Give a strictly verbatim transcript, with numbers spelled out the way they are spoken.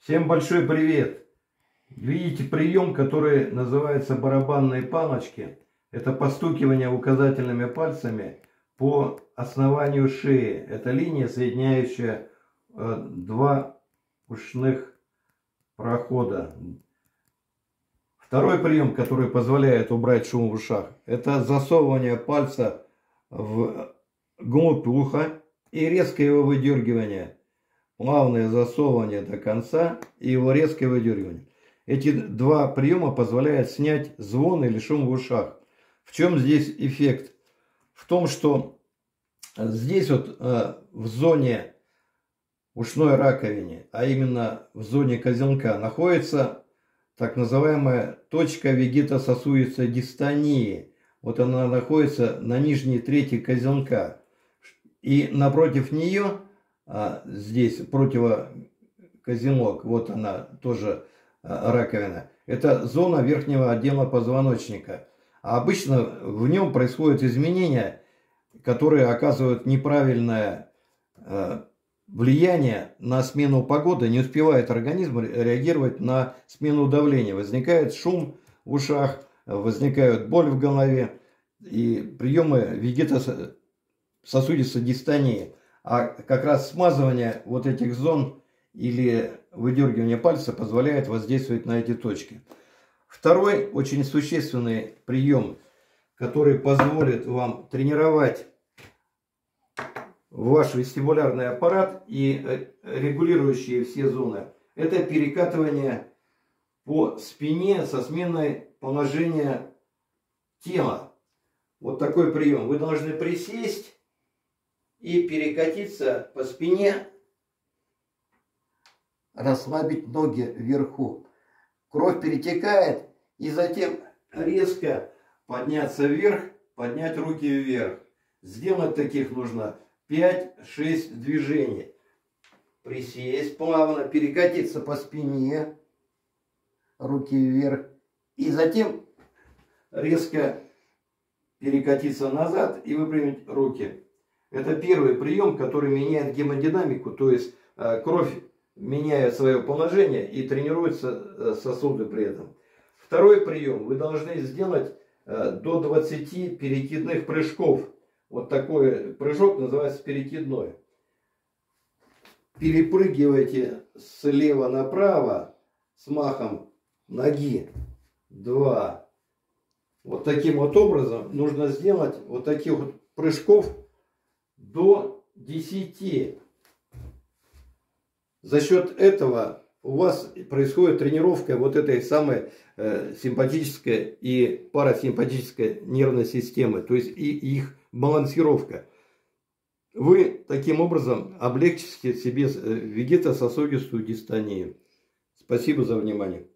Всем большой привет! Видите прием, который называется барабанные палочки. Это постукивание указательными пальцами по основанию шеи. Это линия, соединяющая э, два ушных прохода. Второй прием, который позволяет убрать шум в ушах, это засовывание пальца в глубь уха и резкое его выдергивание. Плавное засовывание до конца и его резкое выдергивание. Эти два приема позволяют снять звон или шум в ушах. В чем здесь эффект? В том, что здесь вот э, в зоне ушной раковины, а именно в зоне козелка, находится так называемая точка вегетососудистой дистонии. Вот она находится на нижней трети козелка. И напротив нее, а здесь противокозелок, вот она тоже а, раковина, это зона верхнего отдела позвоночника. А обычно в нем происходят изменения, которые оказывают неправильное а, влияние на смену погоды, не успевает организм реагировать на смену давления. Возникает шум в ушах, возникает боль в голове и приемы вегетососудистой дистонии. А как раз смазывание вот этих зон или выдергивание пальца позволяет воздействовать на эти точки. Второй очень существенный прием, который позволит вам тренировать ваш вестибулярный аппарат и регулирующие все зоны, это перекатывание по спине со сменой положения тела. Вот такой прием. Вы должны присесть и перекатиться по спине, расслабить ноги вверху. Кровь перетекает, и затем резко подняться вверх, поднять руки вверх. Сделать таких нужно пять-шесть движений. Присесть плавно, перекатиться по спине, руки вверх, и затем резко перекатиться назад и выпрямить руки. Это первый прием, который меняет гемодинамику, то есть э, кровь меняет свое положение и тренируются э, сосуды при этом. Второй прием. Вы должны сделать э, до двадцати перекидных прыжков. Вот такой прыжок называется перекидной. Перепрыгивайте слева направо с махом ноги. Два. Вот таким вот образом нужно сделать вот таких вот прыжков до десяти. За счет этого у вас происходит тренировка вот этой самой э, симпатической и парасимпатической нервной системы, то есть и их балансировка. Вы таким образом облегчите себе вегетососудистую дистонию. Спасибо за внимание.